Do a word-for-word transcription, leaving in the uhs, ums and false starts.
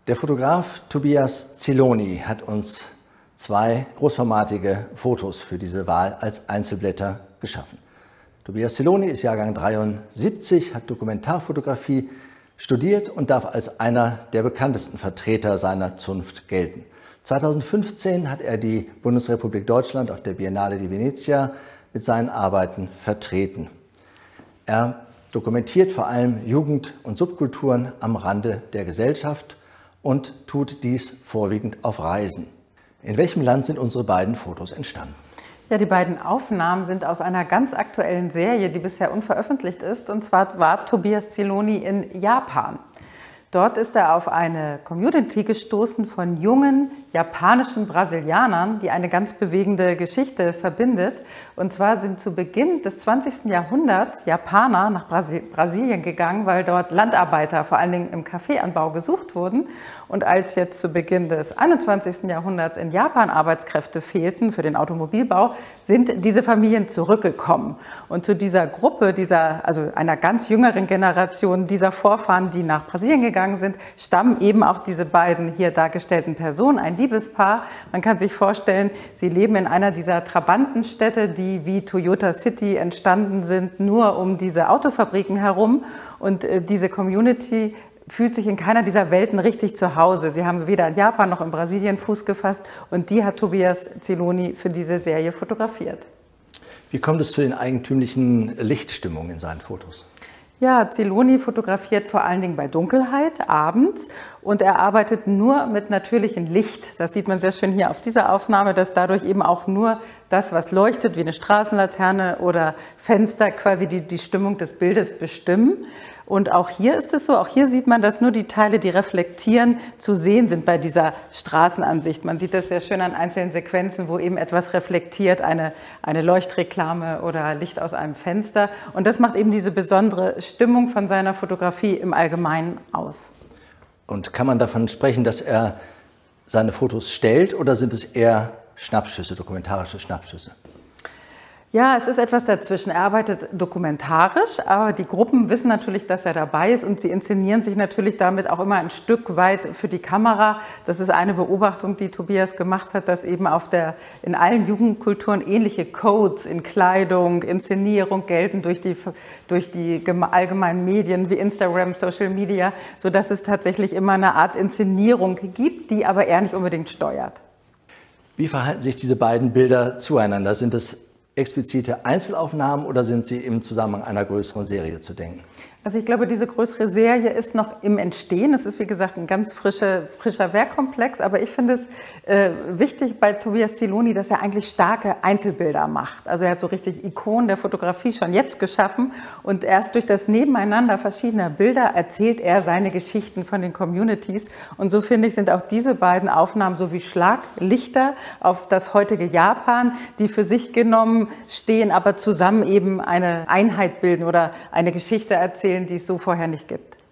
Der Fotograf Tobias Ziloni hat uns zwei großformatige Fotos für diese Wahl als Einzelblätter geschaffen. Tobias Ziloni ist Jahrgang dreiundsiebzig, hat Dokumentarfotografie studiert und darf als einer der bekanntesten Vertreter seiner Zunft gelten. zweitausendfünfzehn hat er die Bundesrepublik Deutschland auf der Biennale di Venezia mit seinen Arbeiten vertreten. Er dokumentiert vor allem Jugend- und Subkulturen am Rande der Gesellschaft und tut dies vorwiegend auf Reisen. In welchem Land sind unsere beiden Fotos entstanden? Ja, die beiden Aufnahmen sind aus einer ganz aktuellen Serie, die bisher unveröffentlicht ist. Und zwar war Tobias Ziloni in Japan. Dort ist er auf eine Community gestoßen von jungen japanischen Brasilianern, die eine ganz bewegende Geschichte verbindet. Und zwar sind zu Beginn des zwanzigsten Jahrhunderts Japaner nach Brasilien gegangen, weil dort Landarbeiter vor allen Dingen im Kaffeeanbau gesucht wurden. Und als jetzt zu Beginn des einundzwanzigsten Jahrhunderts in Japan Arbeitskräfte fehlten für den Automobilbau, sind diese Familien zurückgekommen. Und zu dieser Gruppe, dieser, also einer ganz jüngeren Generation dieser Vorfahren, die nach Brasilien gegangen sind, stammen eben auch diese beiden hier dargestellten Personen, ein Liebespaar. Man kann sich vorstellen, sie leben in einer dieser Trabantenstädte, die wie Toyota City entstanden sind, nur um diese Autofabriken herum. Und äh, diese Community fühlt sich in keiner dieser Welten richtig zu Hause. Sie haben weder in Japan noch in Brasilien Fuß gefasst und die hat Tobias Ziloni für diese Serie fotografiert. Wie kommt es zu den eigentümlichen Lichtstimmungen in seinen Fotos? Ja, Ziloni fotografiert vor allen Dingen bei Dunkelheit, abends, und er arbeitet nur mit natürlichem Licht. Das sieht man sehr schön hier auf dieser Aufnahme, dass dadurch eben auch nur das, was leuchtet, wie eine Straßenlaterne oder Fenster, quasi die, die Stimmung des Bildes bestimmen. Und auch hier ist es so, auch hier sieht man, dass nur die Teile, die reflektieren, zu sehen sind bei dieser Straßenansicht. Man sieht das sehr schön an einzelnen Sequenzen, wo eben etwas reflektiert, eine, eine Leuchtreklame oder Licht aus einem Fenster. Und das macht eben diese besondere Stimmung von seiner Fotografie im Allgemeinen aus. Und kann man davon sprechen, dass er seine Fotos stellt, oder sind es eher Schnappschüsse, dokumentarische Schnappschüsse? Ja, es ist etwas dazwischen. Er arbeitet dokumentarisch, aber die Gruppen wissen natürlich, dass er dabei ist, und sie inszenieren sich natürlich damit auch immer ein Stück weit für die Kamera. Das ist eine Beobachtung, die Tobias gemacht hat, dass eben auf der, in allen Jugendkulturen ähnliche Codes in Kleidung, Inszenierung gelten durch die, durch die allgemeinen Medien wie Instagram, Social Media, sodass es tatsächlich immer eine Art Inszenierung gibt, die aber er nicht unbedingt steuert. Wie verhalten sich diese beiden Bilder zueinander? Sind es explizite Einzelaufnahmen oder sind sie im Zusammenhang einer größeren Serie zu denken? Also ich glaube, diese größere Serie ist noch im Entstehen. Es ist, wie gesagt, ein ganz frischer, frischer Werkkomplex. Aber ich finde es äh, wichtig bei Tobias Ziloni, dass er eigentlich starke Einzelbilder macht. Also er hat so richtig Ikonen der Fotografie schon jetzt geschaffen. Und erst durch das Nebeneinander verschiedener Bilder erzählt er seine Geschichten von den Communities. Und so, finde ich, sind auch diese beiden Aufnahmen so wie Schlaglichter auf das heutige Japan, die für sich genommen stehen, aber zusammen eben eine Einheit bilden oder eine Geschichte erzählen, die es so vorher nicht gibt.